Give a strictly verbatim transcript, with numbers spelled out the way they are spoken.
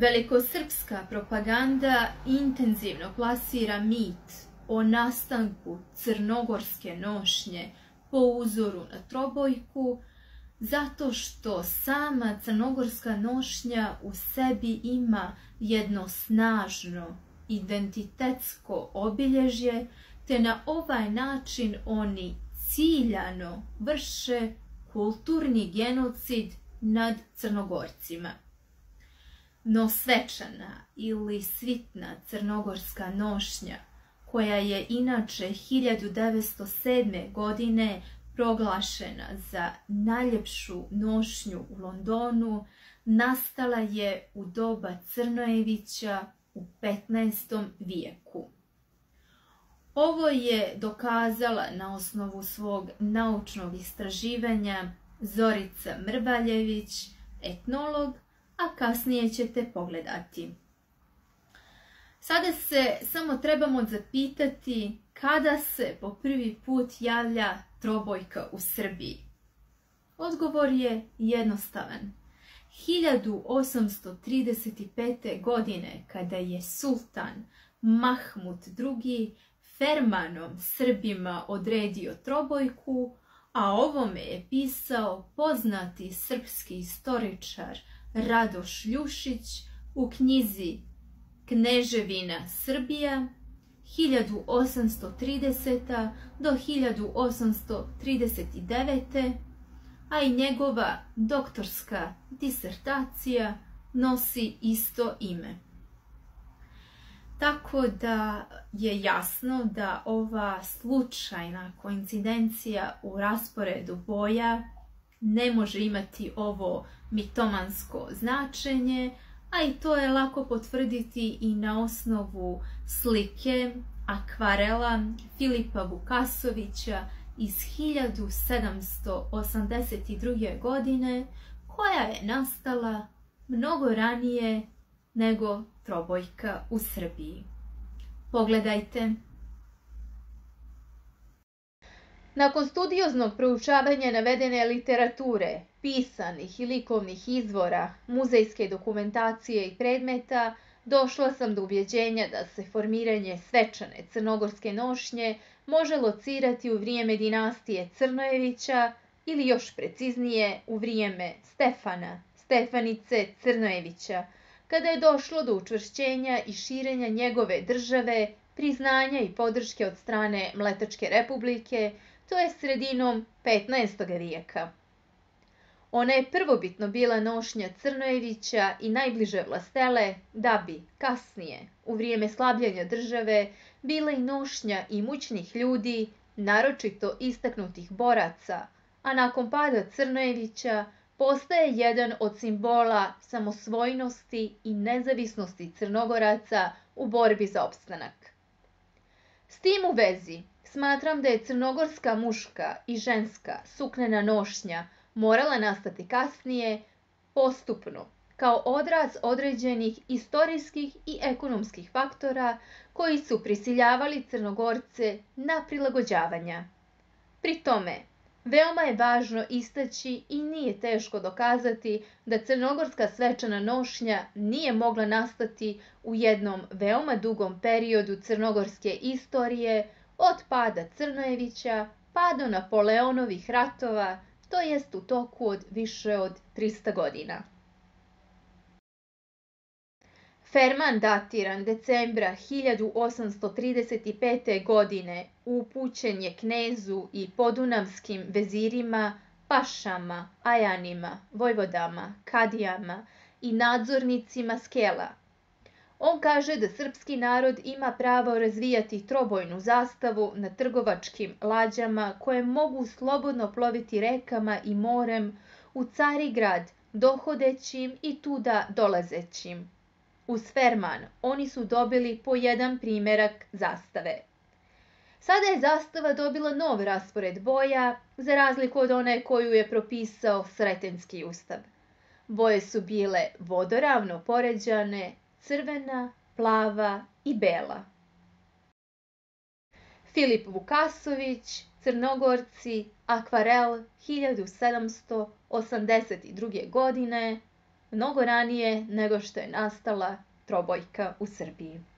Velikosrpska propaganda intenzivno plasira mit o nastanku crnogorske nošnje po uzoru na trobojku, zato što sama crnogorska nošnja u sebi ima jedno snažno identitetsko obilježje, te na ovaj način oni ciljano vrše kulturni genocid nad Crnogorcima. No svečana ili svitna crnogorska nošnja, koja je inače hiljadu devetsto sedme. godine proglašena za najljepšu nošnju u Londonu, nastala je u doba Crnojevića u petnaestom vijeku. Ovo je dokazala na osnovu svog naučnog istraživanja Zorica Mrvaljević, etnolog, a kasnije ćete pogledati. Sada se samo trebamo zapitati kada se po prvi put javlja trobojka u Srbiji. Odgovor je jednostavan. hiljadu osamsto trideset pete. godine, kada je sultan Mahmud drugi. fermanom Srbima odredio trobojku, a ovome je pisao poznati srpski istoričar Radoš Ljušić u knjizi Kneževina Srbija hiljadu osamsto trideseta. do hiljadu osamsto trideset devete. a i njegova doktorska disertacija nosi isto ime. Tako da je jasno da ova slučajna koincidencija u rasporedu boja ne može imati ovo mitomansko značenje, a i to je lako potvrditi i na osnovu slike akvarela Filipa Vukasovića iz hiljadu sedamsto osamdeset druge. godine, koja je nastala mnogo ranije nego trobojka u Srbiji. Pogledajte. Nakon studioznog proučavanja navedene literature, pisanih i likovnih izvora, muzejske dokumentacije i predmeta, došla sam do ubjeđenja da se formiranje svečane crnogorske nošnje može locirati u vrijeme dinastije Crnojevića ili još preciznije u vrijeme Stefana, Stefanice Crnojevića, kada je došlo do učvršćenja i širenja njegove države, priznanja i podrške od strane Mletačke republike, to je sredinom petnaestog. vijeka. Ona je prvobitno bila nošnja Crnojevića i najbliže vlastele, da bi, kasnije, u vrijeme slabljenja države, bila i nošnja imućnih ljudi, naročito istaknutih boraca, a nakon pada Crnojevića postaje jedan od simbola samosvojnosti i nezavisnosti Crnogoraca u borbi za opstanak. S tim u vezi, smatram da je crnogorska muška i ženska suknena nošnja morala nastati kasnije, postupno, kao odraz određenih istorijskih i ekonomskih faktora koji su prisiljavali Crnogorce na prilagođavanja. Pri tome, veoma je važno istaći i nije teško dokazati da crnogorska svečana nošnja nije mogla nastati u jednom veoma dugom periodu crnogorske istorije, od pada Crnojevića pa do Napoleonovih ratova, to jest u toku od više od trista godina. Ferman datiran decembra hiljadu osamsto trideset pete. godine upućen je knezu i podunavskim vezirima, pašama, ajanima, vojvodama, kadijama i nadzornicima skela. On kaže da srpski narod ima pravo razvijati trobojnu zastavu na trgovačkim lađama koje mogu slobodno ploviti rekama i morem u Carigrad dohodećim i tuda dolazećim. Uz Ferman oni su dobili po jedan primjerak zastave. Sada je zastava dobila nov raspored boja, za razliku od one koju je propisao Sretenski ustav. Boje su bile vodoravno poređane, crvena, plava i bela. Filip Vukasović, Crnogorci, akvarel hiljadu sedamsto osamdeset druge. godine, mnogo ranije nego što je nastala trobojka u Srbiji.